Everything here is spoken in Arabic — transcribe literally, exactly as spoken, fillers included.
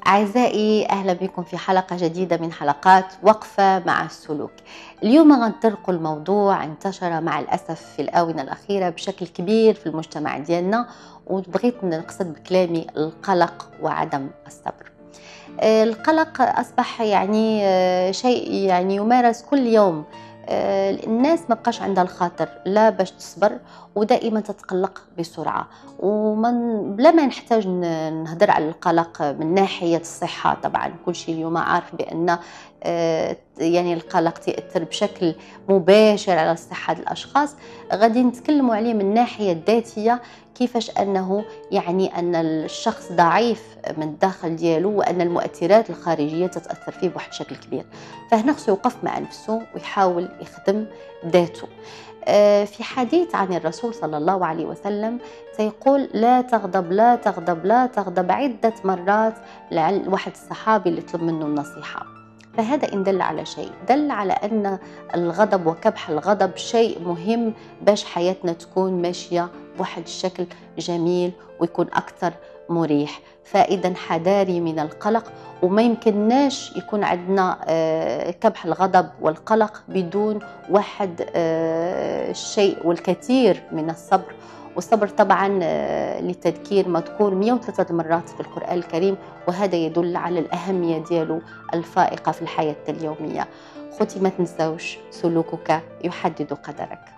أعزائي، أهلا بكم في حلقة جديدة من حلقات وقفة مع السلوك. اليوم غنطرقوا الموضوع انتشر مع الأسف في الآونة الأخيرة بشكل كبير في المجتمع ديالنا، وبغيت نقصد بكلامي القلق وعدم الصبر. آه، القلق أصبح يعني آه، شيء يعني يمارس كل يوم. آه، الناس ما بقاش عندها الخاطر لا باش تصبر، ودائما تتقلق بسرعة. ومن بلا ما نحتاج ن- نهضر على القلق من ناحية الصحة. طبعا كل شيء اليوم عارف بأن آه، يعني القلق يأثر بشكل مباشر على صحة الأشخاص. غادي نتكلموا عليه من الناحية الذاتية، كيفاش أنه يعني أن الشخص ضعيف من الداخل ديالو، وأن المؤثرات الخارجية تتأثر فيه بواحد الشكل كبير. فهنا خصو يوقف مع نفسه ويحاول يخدم ذاته. آه، في حديث عن الرسول صلى الله عليه وسلم سيقول: لا تغضب لا تغضب لا تغضب عدة مرات، لعل واحد الصحابي اللي طلب منه النصيحة. فهذا إن دل على شيء، دل على أن الغضب وكبح الغضب شيء مهم باش حياتنا تكون ماشية بواحد الشكل جميل ويكون أكثر مريح. فإذا حذاري من القلق، وما يمكنناش يكون عندنا آه، كبح الغضب والقلق بدون واحد آه، الشيء والكثير من الصبر. والصبر طبعا آه، للتذكير مذكور مئة وثلاثة مرات في القرآن الكريم، وهذا يدل على الأهمية ديالو الفائقة في الحياة اليومية. خوتي ما تنسوش، سلوكك يحدد قدرك.